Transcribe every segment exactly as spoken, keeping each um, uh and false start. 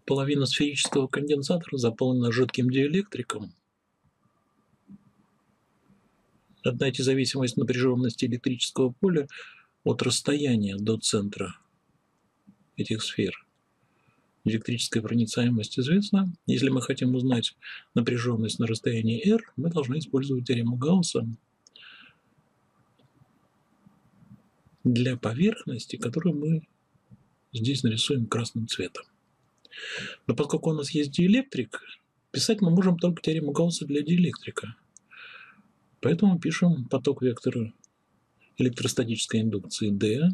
половина сферического конденсатора заполнена жидким диэлектриком. Отдайте зависимость напряженности электрического поля от расстояния до центра этих сфер. Электрическая проницаемость известна. Если мы хотим узнать напряженность на расстоянии r, мы должны использовать теорему Гаусса для поверхности, которую мы здесь нарисуем красным цветом. Но поскольку у нас есть диэлектрик, писать мы можем только теорему Гаусса для диэлектрика. Поэтому пишем поток вектора электростатической индукции D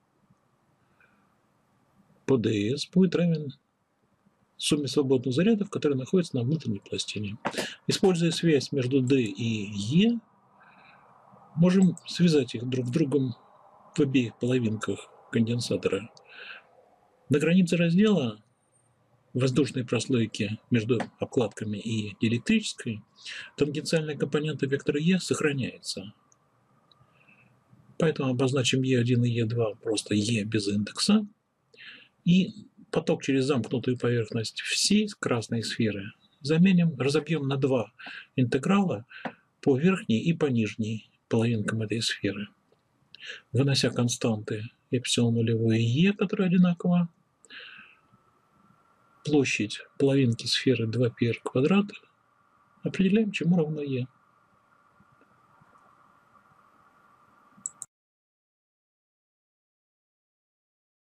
по ds будет равен сумме свободных зарядов, которые находятся на внутренней пластине. Используя связь между D и E, можем связать их друг с другом в обеих половинках конденсатора. На границе раздела воздушной прослойки между обкладками и диэлектрической тангенциальная компонента вектора E сохраняется. Поэтому обозначим E один и E два просто E без индекса. И поток через замкнутую поверхность всей красной сферы заменим, разобьем на два интеграла по верхней и по нижней половинкам этой сферы. Вынося константы эпсилон нулевое и e, которые одинаково, площадь половинки сферы два пи эр квадрат определяем, чему равно e.